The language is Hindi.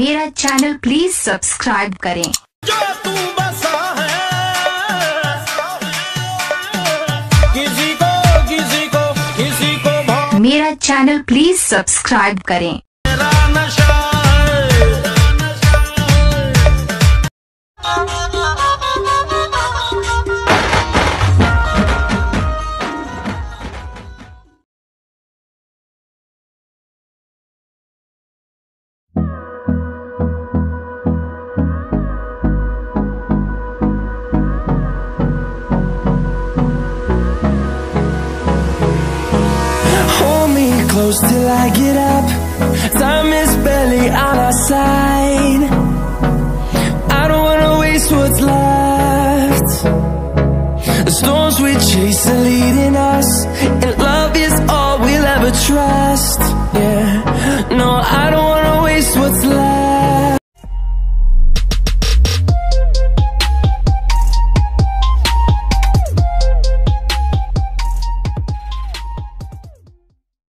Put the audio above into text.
मेरा चैनल प्लीज सब्सक्राइब करें। जो तू बसा है किसी को मेरा चैनल प्लीज सब्सक्राइब करें। मेरा नशा close till I get up. Time is barely on our side. I don't wanna waste what's left. The storms we chase are leading us, and